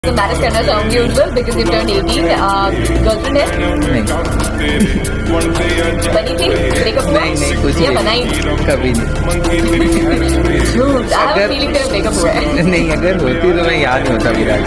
Marriage करना चाहूंगी Ujjwal because you turn 18। Girlfriend है? नहीं। बनी थी? ब्रेकअप हुआ? नहीं कुछ या बनाई? कभी नहीं। अगर फीलिंग तेरा ब्रेकअप हुआ है? नहीं, अगर होती तो मैं याद नहीं होता विराट।